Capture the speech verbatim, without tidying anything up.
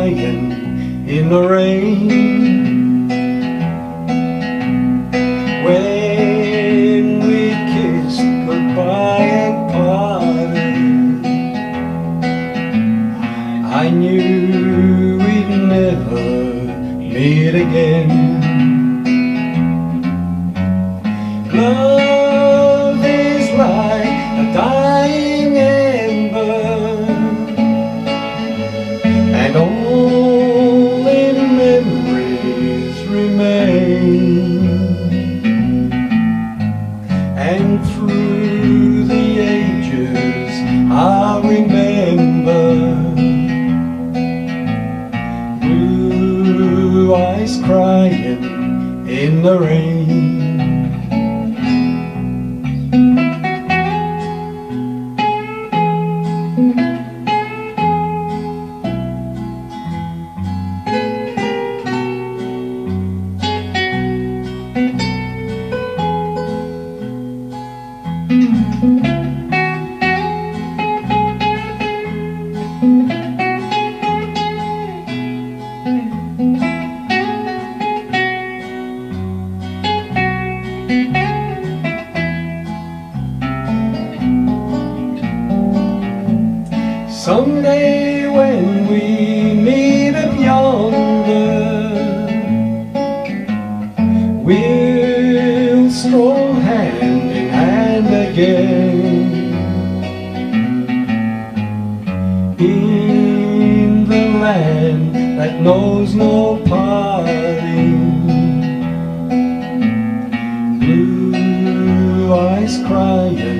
crying in the rain. When we kissed goodbye and parted, I knew we'd never meet again. Love is like a dying ember, and only memories remain. And through the ages I remember blue eyes crying in the rain. Someday when we meet up yonder, we'll stroll hand in hand again in the land that knows no parting. Blue eyes crying